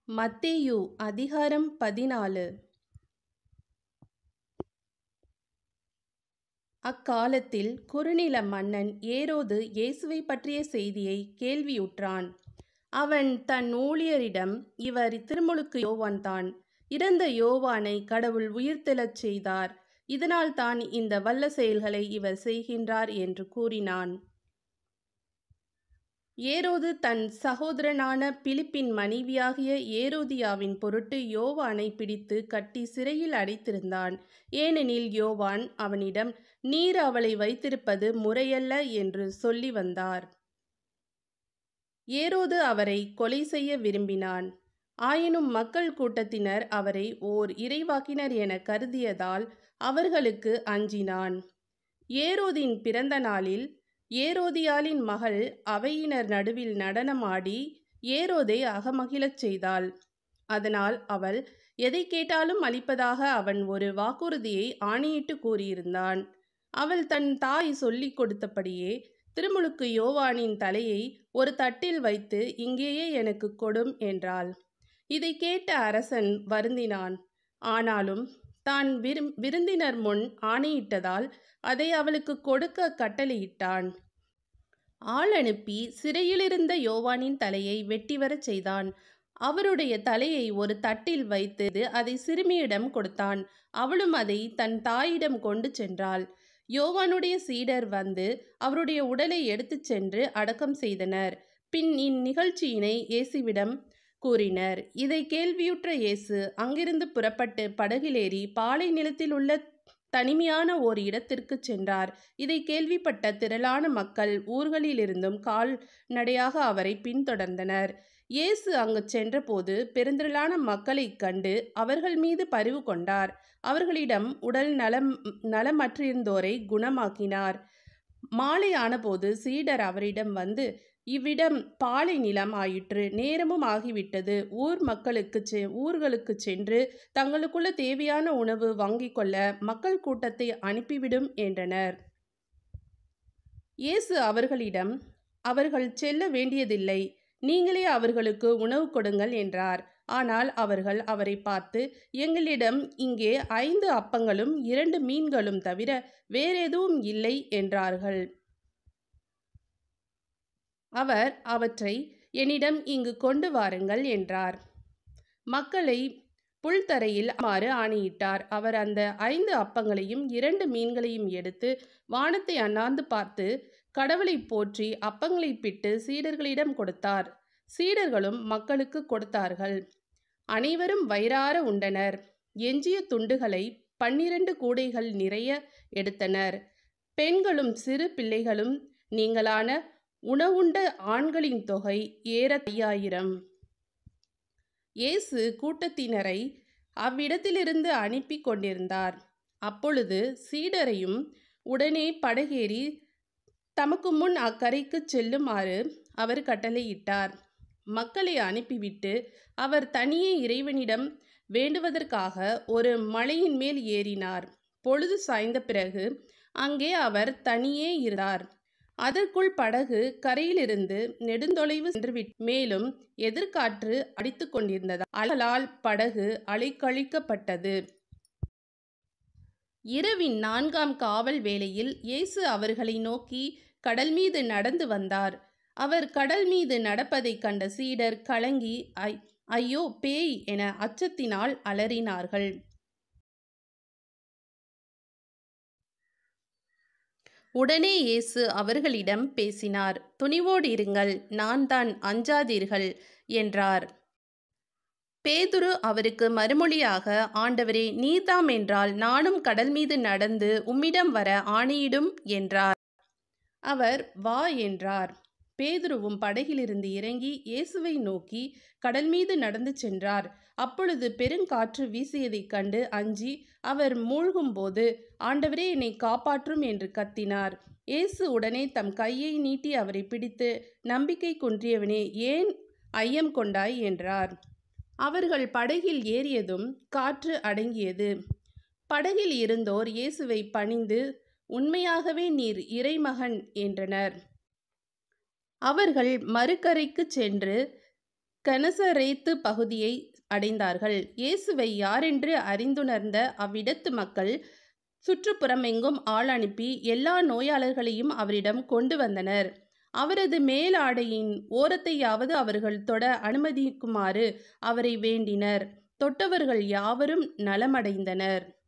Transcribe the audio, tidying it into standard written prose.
மத்தேயு அதிகாரம் 14. அக்காலத்தில் குறுநில மன்னன் ஏரோது இயேசுவை பற்றிய செய்தியை கேள்வியுற்றான். அவன் தன் ஊழியரிடம், இவர் திருமுழுக்கு யோவான்தான். இறந்த யோவானை கடவுள் உயிர்த்தெழச் செய்தார். இதனால் தான் இந்த வல்ல செயல்களை இவர் செய்கின்றார் என்று கூறினான். ஏரோது தன் சகோதரனான பிலிப்பின் மனைவியாகிய ஏரோதியாவின் பொருட்டு யோவானை பிடித்து கட்டி சிறையில் அடைத்திருந்தான். ஏனெனில் யோவான் அவனிடம், நீர் அவளை வைத்திருப்பது முறையல்ல என்று சொல்லி வந்தார். ஏரோது அவரை கொலை செய்ய விரும்பினான். ஆயினும் மக்கள் கூட்டத்தினர் அவரை ஓர் இறைவாக்கினர் என கருதியதால் அவர்களுக்கு அஞ்சினான். ஏரோதின் பிறந்த நாளில் ஏரோதியாளின் மகள் அவையினர் நடுவில் நடனமாடி ஏரோதை அகமகிழச் செய்தாள். அதனால் அவள் எதை கேட்டாலும் அளிப்பதாக அவன் ஒரு வாக்குறுதியை ஆணையிட்டு கூறியிருந்தான். அவள் தன் தாய் சொல்லிக் கொடுத்தபடியே திருமுழுக்கு யோவானின் தலையை ஒரு தட்டில் வைத்து, இங்கேயே எனக்கு கொடும் என்றாள். இதை கேட்ட அரசன் வருந்தினான். ஆனாலும் தான் விருந்தினர் முன் ஆணையிட்டதால் அதை அவளுக்கு கொடுக்க கட்டளையிட்டான். ஆள் அனுப்பி சிறையிலிருந்த யோவானின் தலையை வெட்டி வரச் செய்தான். அவருடைய தலையை ஒரு தட்டில் வைத்து அதை சிறுமியிடம் கொடுத்தான். அவளும் அதை தன் தாயிடம் கொண்டு சென்றாள். யோவானுடைய சீடர் வந்து அவருடைய உடலை எடுத்துச் சென்று அடக்கம் செய்தனர். பின் இந்நிகழ்ச்சியினை இயேசுவிடம் கூறினர். இதை கேள்வியுற்ற இயேசு அங்கிருந்து புறப்பட்டு படகிலேறி பாலை நிலத்தில் உள்ள தனிமையான ஓர் இடத்திற்கு சென்றார். இதை கேள்விப்பட்ட திரளான மக்கள் ஊர்களிலிருந்தும் கால்நடையாக அவரை பின்தொடர்ந்தனர். இயேசு அங்கு சென்றபோது பெருந்திரளான மக்களைக் கண்டு அவர்கள் மீது பரிவு கொண்டார். அவர்களிடம் உடல் நலமற்றிருந்தோரை குணமாக்கினார். மாலை ஆனபோது சீடர் அவரிடம் வந்து, இவ்விடம் பாலை நிலம் ஆயிற்று, நேரமும் ஆகிவிட்டது. ஊர்களுக்கு சென்று தங்களுக்குள்ள தேவையான உணவு வாங்கிக் கொள்ள மக்கள் கூட்டத்தை அனுப்பிவிடும் என்றனர். இயேசு அவர்களிடம், அவர்கள் செல்ல வேண்டியதில்லை, நீங்களே அவர்களுக்கு உணவு கொடுங்கள் என்றார். ஆனால் அவர்கள் அவரை பார்த்து, எங்களிடம் இங்கே 5 அப்பங்களும் 2 மீன்களும் தவிர வேறெதுவும் இல்லை என்றார்கள். அவர் அவற்றை என்னிடம் இங்கு கொண்டு வாருங்கள் என்றார். மக்களை புல்தரையில் அமருமாறு ஆணையிட்டார். அவர் அந்த 5 அப்பங்களையும் 2 மீன்களையும் எடுத்து வானத்தை அண்ணாந்து பார்த்து கடவுளை போற்றி அப்பங்களை பிட்டு சீடர்களிடம் கொடுத்தார். சீடர்களும் மக்களுக்கு கொடுத்தார்கள். அனைவரும் வயிறார உண்டனர். எஞ்சிய துண்டுகளை 12 கூடைகள் நிறைய எடுத்தனர். பெண்களும் சிறு பிள்ளைகளும் நீங்களான உணவுண்ட ஆண்களின் தொகை ஏறத்தாழ 5000. இயேசு கூட்டத்தினரை அவ்விடத்திலிருந்து அனுப்பி கொண்டிருந்தார். அப்பொழுது சீடரையும் உடனே படகேறி தமக்கு முன் அக்கரைக்கு செல்லுமாறு அவர் கட்டளையிட்டார். மக்களை அனுப்பிவிட்டு அவர் தனியே இறைவனிடம் வேண்டுவதற்காக ஒரு மலையின் மேல் ஏறினார். பொழுது சாய்ந்த பிறகு அங்கே அவர் தனியே இருந்தார். அதற்குள் படகு கரையிலிருந்து நெடுந்தொலைவு சென்றுவிட்டு, மேலும் எதிர்காற்று அடித்து கொண்டிருந்ததால் அலைகளால் படகு அலைக்கழிக்கப்பட்டது. இரவின் 4ஆம் காவல் வேளையில் இயேசு அவர்களை நோக்கி கடல் மீது நடந்து வந்தார். அவர் கடல் மீது நடப்பதைக் கண்ட சீடர் கலங்கி, ஐயோ பேய் என அச்சத்தினால் அலறினார்கள். உடனே இயேசு அவர்களிடம் பேசினார். துணிவோடு இருங்கள், நான் தான், அஞ்சாதீர்கள் என்றார். பேதுரு அவருக்கு மறுமொழியாக, ஆண்டவரே, நீர்தாம் என்றால் நானும் கடல் மீது நடந்து உம்மிடம் வர ஆணையிடும் என்றார். அவர் வா என்றார். பேதுருவும் படகிலிருந்து இறங்கி இயேசுவை நோக்கி கடல் மீது நடந்து சென்றார். அப்பொழுது பெருங்காற்று வீசியதைக் கண்டு அஞ்சி அவர் மூழ்கும்போது, ஆண்டவரே, என்னை காப்பாற்றும் என்று கத்தினார். இயேசு உடனே தம் கையை நீட்டி அவரை பிடித்து, நம்பிக்கை குன்றியவனே, ஏன் ஐயம் கொண்டாய் என்றார். அவர்கள் படகில் ஏறியதும் காற்று அடங்கியது. படகில் இருந்தோர் இயேசுவை பணிந்து, உண்மையாகவே நீர் இறைமகன் என்றனர். அவர்கள் மறுகரைக்கு சென்று கெனசரேத்து பகுதியை அடைந்தார்கள். இயேசுவை யாரென்று அறிந்துணர்ந்த அவ்விடத்து மக்கள் சுற்றுப்புறமெங்கும் ஆள் அனுப்பி எல்லா நோயாளர்களையும் அவரிடம் கொண்டு வந்தனர். அவரது மேலாடையின் ஓரத்தையாவது அவர்கள் தொட அனுமதிக்குமாறு அவரை வேண்டினர். தொட்டவர்கள் யாவரும் நலமடைந்தனர்.